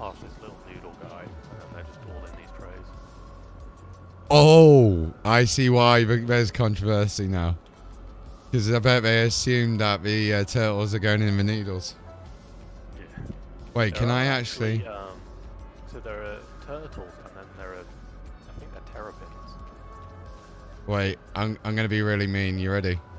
past this little noodle guy, and they're just all in these trays. Oh, I see why there's controversy now. Because I bet they assumed that the turtles are going in the noodles. Yeah. Wait, There can I are actually... so there are turtles, and then there are, I think they're terrapins. Wait, I'm going to be really mean. You ready?